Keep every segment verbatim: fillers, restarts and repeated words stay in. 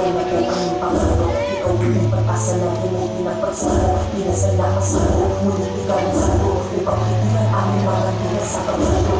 na kay aming pangano. Ikaw din pag-asa na rin ay pinapagsalo. Pinasalamat sa iyo, ngunit ikaw ang salo. Upang bigyan aming mga tinas sa pagkalo.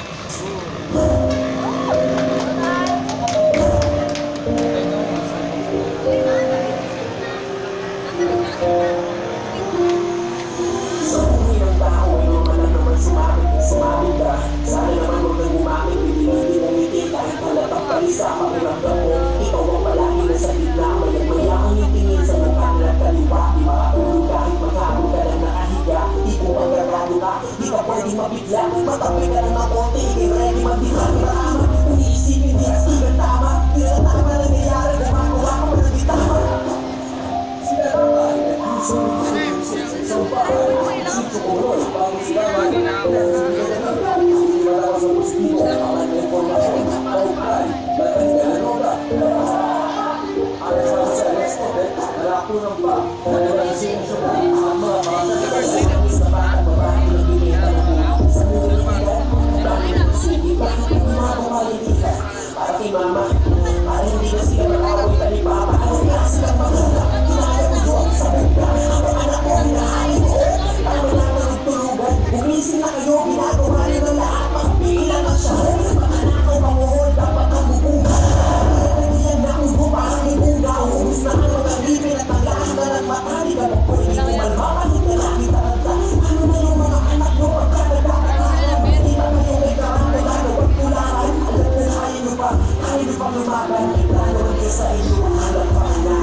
Sa buhay ng tao ay naman lang naman sumabit at sumabit ka. Sana naman huwag na gumamit, piniliti na ngiti kahit halatang palisa. Pakiramdam mo, ikaw ang palagi na sa gitna. Maya-maya ang itingin sa mga kanan kaliwa. Di makatulog kahit maghabol ka lang nakahiga. Di kung magagado ka, di ka pwede mabigla. Matapay ka ng makonti, hindi ready magdiba. Marama, kung iisipin di astigan tama. Di na tama na nangyayari, gumagawa ka pa na di tama. Sila naman, isang bahay, isang tukuloy, bago sila mag-inagawa. Hindi matapos ang positibo, alat na informasyon, paupay, batang galanota. Alas ako sa alas ko, nalakunan pa, nalalasing sa mga mga mga sa bata, babae, nagbibita ng mga sa nililigan, dami ng sige, bakit ang mga kumaliligan? Para kay mama, para hindi na sila mag-away talipapa, ano na silang maganda, kinaya ko doon sa banda, ang anak ko ang hinahalin ko, tama na nagtulugan, gumising na kayo, ginagawa niyo ng lahat, magpigilan ang sahod, mga nakaw panguhol, dapat ang bubuga, nagdiyan na kung parang may bunga, uubos na ang mga libin at maglakas na ng mata, di ka pwede kumalma, kahit na laki taranta, ano na yung mga anak mo, pagkakadakatahan, hindi ba kayo may karamdaman, huwag kularan, alam mo na kayo pa, kayo pa lumaban, plano rin sa inyo, alam pa na.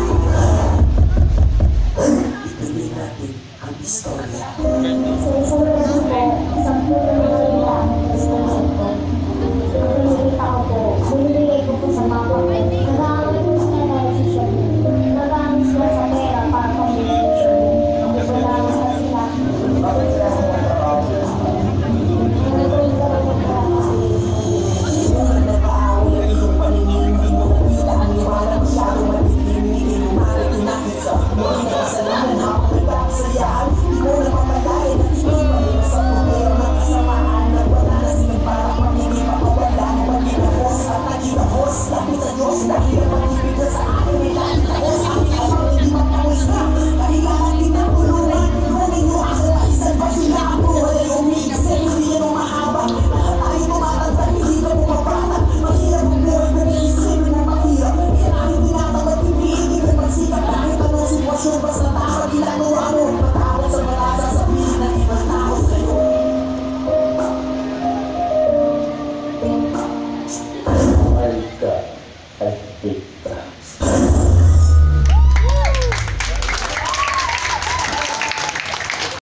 Ituloy natin ang istorya. Sa isang gabi po, isang puto na nakita ang disposal ko. Pinakita ko po, binibigay ko po sa mama ko. Nag-aamin ko sa kanya si Shirley. Nag-aamin sila sa pera para pamilya ni Shirley. Ang bubalaman na sila. Bakit sila sa mga tao? Nag-aamin ko rin po para pamilya ni Shirley. Unang nag-aaway ang iyong paningin, hindi mo nakita ang iwala, masyadong matitim, hindi mo nakita. Muling nakasalanan, habang nagkakasayahan, di mo na mamalayan at ikaw pamilya sa pupero ng kasamaan. Nagwala na silang parang pamilya papawala, maging ahos at naging ahos. Lapit sa Diyos, dahil ang pag-ibig na sa akin ay laging ahos. Aming awang hindi magtawis na, kailangan din ang tulungan. Kung inyo ako, isang pa sila ang buhay ay umigil sa hindi yan ang mahaba. Lahat tayo tumatanda, hindi ka bumabata. Mahirap ang buhay, nag-iisipin mo mahirap. Yan ang hindi natamad, hindi ibig magsikap kahit anong sitwasyon. Basta tama ginagawa mo, matapos sa mga sasabihin ng ibang tao sa'yo. Ay ka, ay kita.